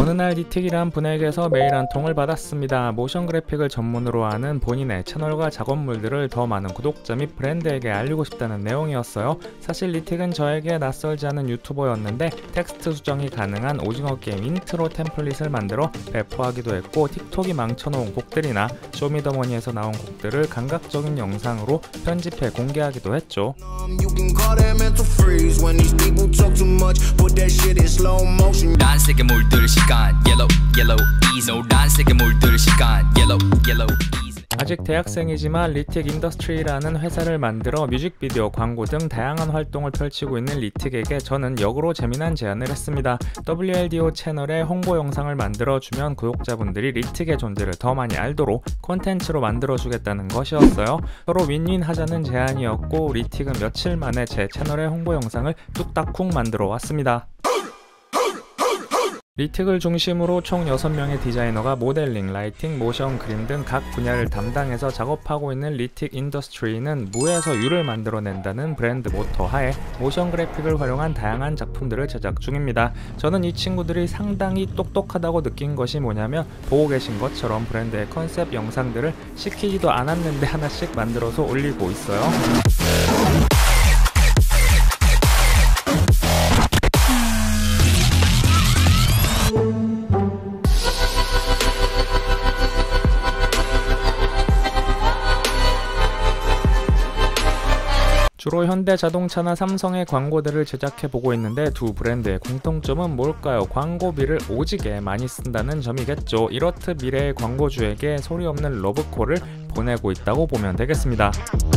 어느 날 리틱이란 분에게서 메일 한 통을 받았습니다. 모션 그래픽을 전문으로 하는 본인의 채널과 작업물들을 더 많은 구독자 및 브랜드에게 알리고 싶다는 내용이었어요. 사실 리틱은 저에게 낯설지 않은 유튜버였는데 텍스트 수정이 가능한 오징어 게임 인트로 템플릿을 만들어 배포하기도 했고, 틱톡이 망쳐놓은 곡들이나 쇼미더머니에서 나온 곡들을 감각적인 영상으로 편집해 공개하기도 했죠. 난색에 물들 시간 yellow yellow ease no 난색에 물들 시간 yellow yellow ease. 아직 대학생이지만 리틱 인더스트리라는 회사를 만들어 뮤직비디오, 광고 등 다양한 활동을 펼치고 있는 리틱에게 저는 역으로 재미난 제안을 했습니다. WLDO 채널에 홍보 영상을 만들어주면 구독자분들이 리틱의 존재를 더 많이 알도록 콘텐츠로 만들어주겠다는 것이었어요. 서로 윈윈 하자는 제안이었고, 리틱은 며칠 만에 제 채널의 홍보 영상을 뚝딱쿵 만들어 왔습니다. 리틱을 중심으로 총 6명의 디자이너가 모델링, 라이팅, 모션, 그림 등 각 분야를 담당해서 작업하고 있는 리틱 인더스트리는 무에서 유를 만들어낸다는 브랜드 모토 하에 모션 그래픽을 활용한 다양한 작품들을 제작 중입니다. 저는 이 친구들이 상당히 똑똑하다고 느낀 것이 뭐냐면, 보고 계신 것처럼 브랜드의 컨셉 영상들을 시키지도 않았는데 하나씩 만들어서 올리고 있어요. 주로 현대자동차나 삼성의 광고들을 제작해보고 있는데, 두 브랜드의 공통점은 뭘까요? 광고비를 오지게 많이 쓴다는 점이겠죠. 이렇듯 미래의 광고주에게 소리 없는 러브콜을 보내고 있다고 보면 되겠습니다.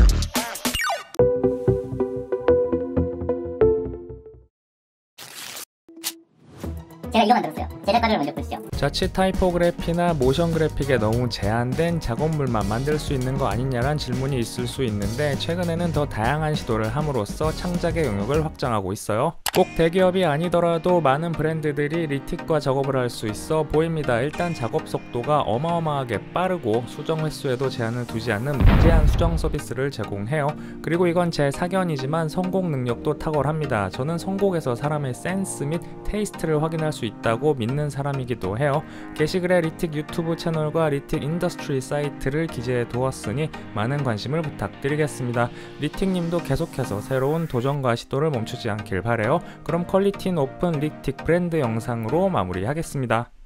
제가 이거 만들었어요. 제작과정을 먼저 보시죠. 자칫 타이포그래피나 모션 그래픽에 너무 제한된 작업물만 만들 수 있는 거 아니냐란 질문이 있을 수 있는데, 최근에는 더 다양한 시도를 함으로써 창작의 영역을 확장하고 있어요. 꼭 대기업이 아니더라도 많은 브랜드들이 리틱과 작업을 할 수 있어 보입니다. 일단 작업 속도가 어마어마하게 빠르고 수정 횟수에도 제한을 두지 않는 무제한 수정 서비스를 제공해요. 그리고 이건 제 사견이지만 선곡 능력도 탁월합니다. 저는 선곡에서 사람의 센스 및 테이스트를 확인할 수 있다고 믿는 사람이기도 해요. 게시글에 리틱 유튜브 채널과 리틱 인더스트리 사이트를 기재해 두었으니 많은 관심을 부탁드리겠습니다. 리틱님도 계속해서 새로운 도전과 시도를 멈추지 않길 바래요. 그럼 퀄리티 높은 리틱 브랜드 영상으로 마무리하겠습니다.